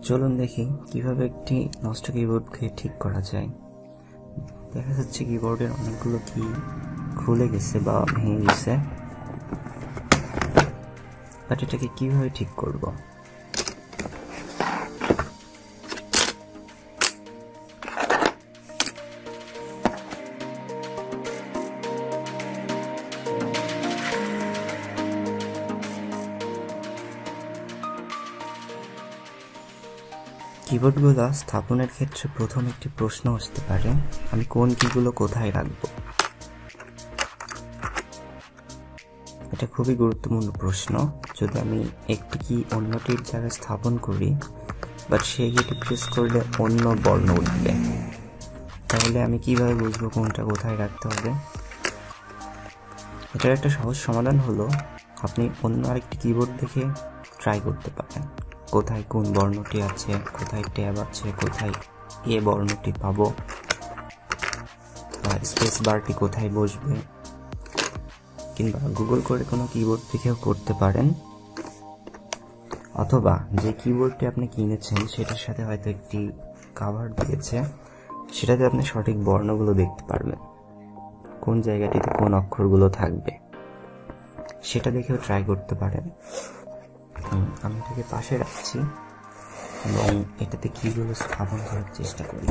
চলুন দেখি কিভাবে একটি নষ্ট কিবোর্ডকে ঠিক করা যায়। দেখা যাচ্ছে কিবোর্ডের অনেকগুলো কি খুলে গেছে বা ভেঙে গেছে, বাট এটাকে কিভাবে ঠিক করব? কিবোর্ডগুলো স্থাপনের ক্ষেত্রে প্রথম একটি প্রশ্ন আসতে পারে, আমি কোন কিগুলো কোথায় রাখব? এটা খুবই গুরুত্বপূর্ণ প্রশ্ন। যদি আমি একটি কি অন্যটির জায়গায় স্থাপন করি, বাট সেই কিটি প্রেস করলে অন্য বর্ণ উঠবে, তাহলে আমি কিভাবে বুঝবো কোনটা কোথায় রাখতে হবে? এটার একটা সহজ সমাধান হলো আপনি অন্য আরেকটি কিবোর্ড দেখে ট্রাই করতে পারেন। কোথায় কোন বর্ণটি আছে, কোথায় ট্যাব আছে, কোথায় এ বর্ণটি পাবো, স্পেস বারটি কোথায় বসবে, কিংবা গুগল করে কোনো কিবোর্ড দেখেও করতে পারেন। অথবা যে কিবোর্ডটি আপনি কিনেছেন সেটার সাথে হয়তো একটি কাভার দিয়েছে, সেটাতে আপনি সঠিক বর্ণগুলো দেখতে পারবেন, কোন জায়গাটিতে কোন অক্ষরগুলো থাকবে, সেটা দেখেও ট্রাই করতে পারেন। আমি এটাকে পাশে রাখছি এবং এটাতে কিগুলো স্থাপন করার চেষ্টা করি।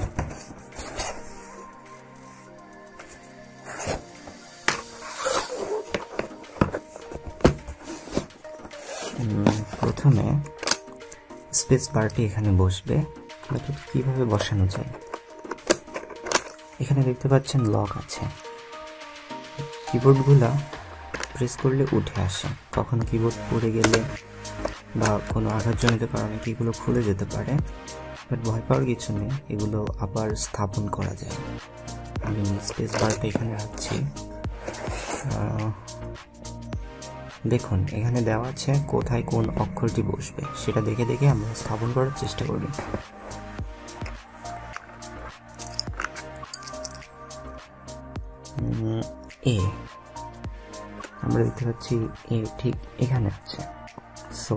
প্রথমে স্পেস বারটি এখানে বসবে, বাট কিভাবে বসানো যায়? এখানে দেখতে পাচ্ছেন লক আছে। কিবোর্ডগুলা প্রেস করলে উঠে আসে, কখনো কিবোর্ড পড়ে গেলে বা কোনো আঘাতজনিত কারণে কিগুলো খুলে যেতে পারে, বাট ভয় পাওয়ার কিছু নেই, এগুলো আবার স্থাপন করা যায়। আমি স্পেস বারটা এখানে রাখছি। দেখুন এখানে দেওয়া আছে কোথায় কোন অক্ষরটি বসবে, সেটা দেখে দেখে আমরা স্থাপন করার চেষ্টা করি। এ আমরা দেখতে পাচ্ছি এ ঠিক এখানে আছে, সো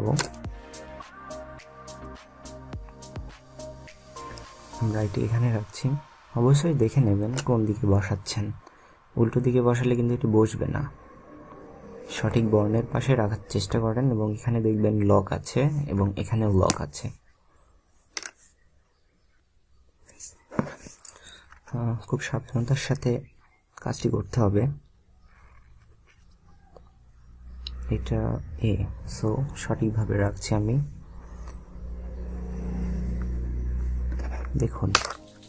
আমরা এটি এখানে রাখছি। অবশ্যই দেখে নেবেন কোন দিকে বসাচ্ছেন, উল্টো দিকে বসালে কিন্তু এটি বসবে না। সঠিক বর্ণের পাশে রাখার চেষ্টা করেন এবং এখানে দেখবেন লক আছে এবং এখানেও লক আছে। খুব সাবধানতার সাথে কাজটি করতে হবে। এটা এ, সো সঠিকভাবে রাখছি আমি। দেখুন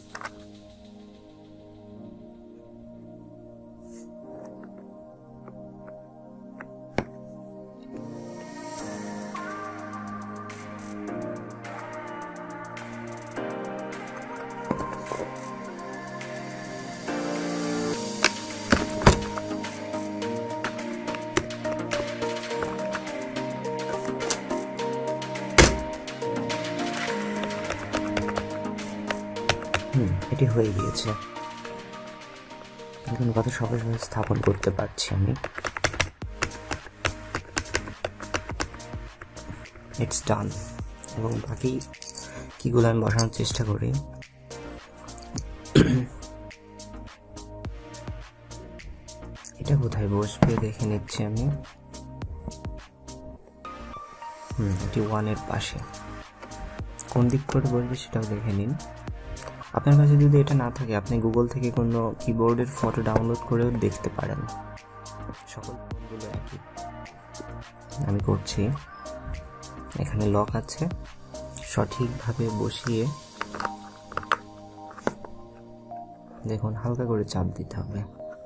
এটি হয়ে গিয়েছে। দেখুন কত সহজভাবে স্থাপন করতে পারছি আমি। It's done. এবং বাকি কিগুলো আমি বসানোর চেষ্টা করি। এটা কোথায় বসবে দেখে নিচ্ছি আমি। এটি 1-এর পাশে, কোন দিক করে বসবে সেটাও দেখে নিন। আপনার কাছে যদি এটা না থাকে, আপনি গুগল থেকে কোনো কিবোর্ডের ফটো ডাউনলোড করেও দেখতে পারেন, সকল ফোনগুলো একই। আমি করছি। এখানে লক আছে, সঠিকভাবে বসিয়ে দেখুন হালকা করে চাপ দিতে হবে।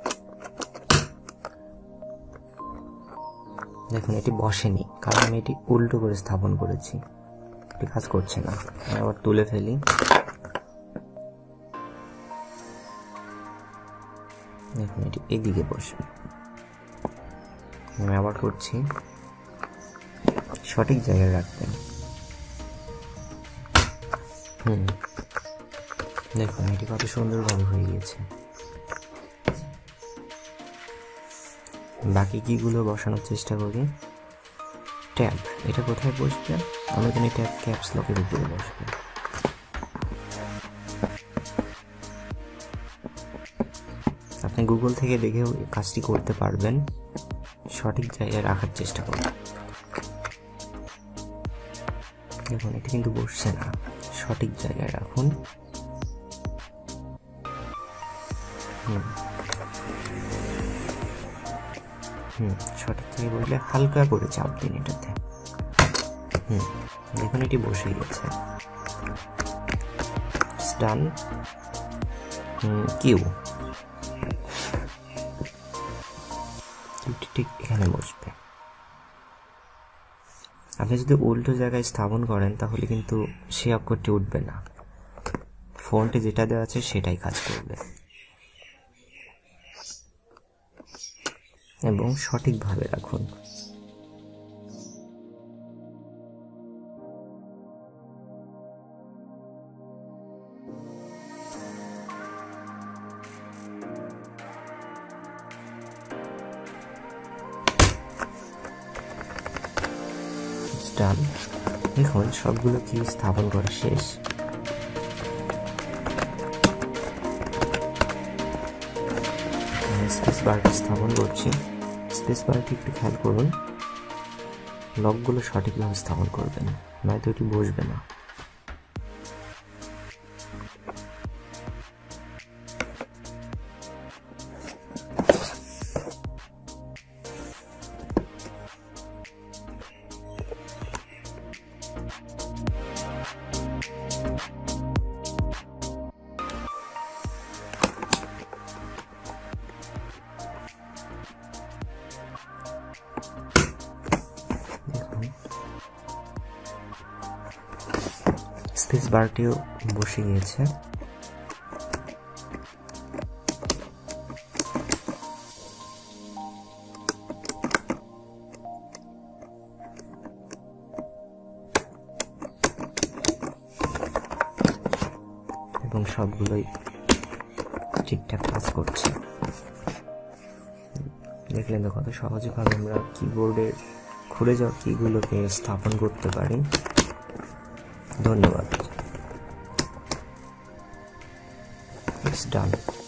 দেখুন এটি বসেনি, কারণ আমি এটি উল্টো করে স্থাপন করেছি, এটি কাজ করছে না। আমি আবার তুলে ফেলি। দেখুন এটি এদিকে বসবে। আমি আবার করছি, সঠিক জায়গায় রাখবেন। দেখুন এটি কত সুন্দরভাবে হয়ে গিয়েছে। বাকি কিগুলো বসানোর চেষ্টা করি। ট্যাব, এটা কোথায় বসবে? আমরা জানি ট্যাব ক্যাপস লকের উপরে বসবে। আপনি গুগল থেকে দেখেও কাজটি করতে পারবেন, সঠিক জায়গায় রাখার চেষ্টা করুন। দেখুন এটা কিন্তু বসছে না, সঠিক জায়গায় রাখুন। সঠিক থেকে বসলে হালকা করে চাপ দিন এটাতে। দেখুন এটি বসে গেছে। ডান। কিউটি ঠিক এখানে বসবে। আপনি যদি উল্টো জায়গায় স্থাপন করেন তাহলে কিন্তু সে অক্ষরটি উঠবে না, ফন্টে যেটা দেওয়া আছে সেটাই কাজ করবে এবং সঠিকভাবে রাখুন। ডান। দেখুন সবগুলো কি স্থাপন করা শেষ। স্পেস বারটি স্থাপন করছি। স্পেস বারটি একটু খেয়াল করুন, লকগুলো সঠিকভাবে স্থাপন করবেন, নয়তো এটি বসবে না। স্পেস বারটিও বসে গিয়েছে। এবং সবগুলোই ঠিকঠাক কাজ করছে। দেখলেন তো কত সহজভাবে আমরা কিবোর্ডের খুলে যাওয়া কিগুলোকে স্থাপন করতে পারি। ধন্যবাদ। It's done.